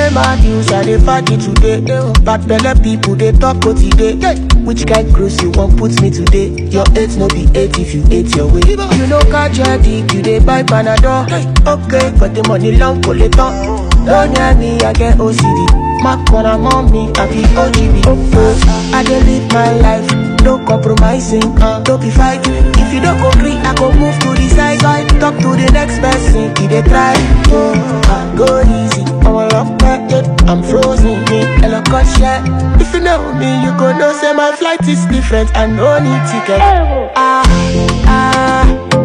pay my dues, I dey fight it today. Bad belle people, they talk what today. Which kind cruise you want put me today? Your 8 no be 8 if you 8 your way. You know catch your dick, you dey buy Panadol. Okay, but the money long for later. Don't near me, I get OCD. My corner mommy, I be OGB. I dey live my life, no compromising, don't be fighting. If you don't agree, I go move to the side. Talk to the next person, if they try. Go easy, I'm a lock back, I'm frozen, me, hello cut share. If you know me, you go know say my flight is different, I no need ticket.